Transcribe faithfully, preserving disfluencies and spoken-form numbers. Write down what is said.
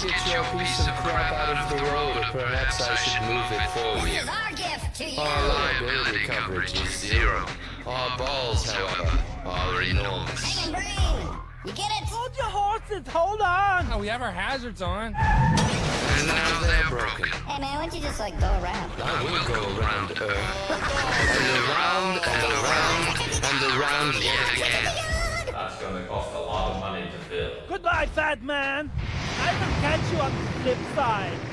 Please get your piece of crap out of the road, or perhaps I should move it for This you. is our gift to you. Our liability coverage is zero. Our balls, however, are enormous. Bang and bring. You get it? Hold your horses, hold on! Oh, we have our hazards on. And now they're broken. Hey man, why don't you just like go around? I will go around Earth. And around and around and around yet again. That's gonna cost a lot of money to fill. Goodbye, fat man! I will catch you on the flip side.